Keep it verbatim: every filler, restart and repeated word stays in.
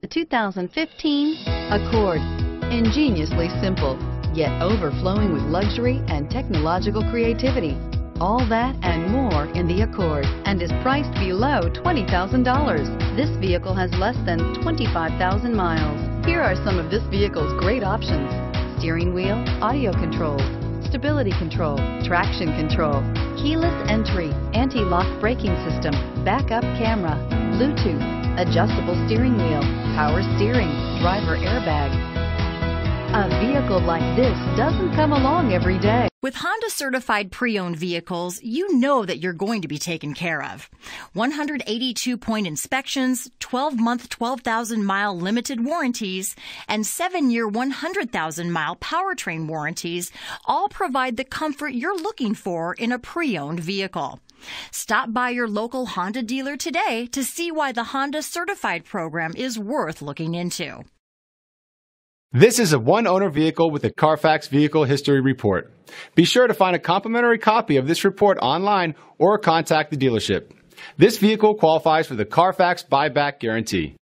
two thousand fifteen Accord. Ingeniously simple, yet overflowing with luxury and technological creativity. All that and more in the Accord, and is priced below twenty thousand dollars. This vehicle has less than twenty-five thousand miles. Here are some of this vehicle's great options: steering wheel audio controls, stability control, traction control, keyless entry, anti-lock braking system, backup camera, Bluetooth, adjustable steering wheel, power steering, driver airbag. A vehicle like this doesn't come along every day. With Honda certified pre-owned vehicles, you know that you're going to be taken care of. one hundred eighty-two point inspections, twelve month, twelve thousand mile limited warranties, and seven year, one hundred thousand mile powertrain warranties all provide the comfort you're looking for in a pre-owned vehicle. Stop by your local Honda dealer today to see why the Honda certified program is worth looking into. This is a one-owner vehicle with a Carfax Vehicle History Report. Be sure to find a complimentary copy of this report online or contact the dealership. This vehicle qualifies for the Carfax Buyback Guarantee.